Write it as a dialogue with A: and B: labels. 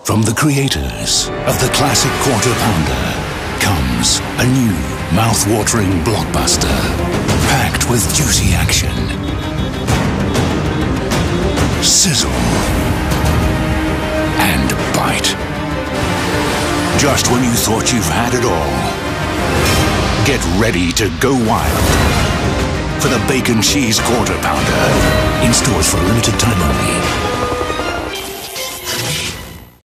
A: From the creators of the classic Quarter Pounder comes a new, mouth-watering blockbuster, packed with juicy action, sizzle, and bite. Just when you thought you've had it all, get ready to go wild for the Bacon Cheese Quarter Pounder. In stores for a limited time only.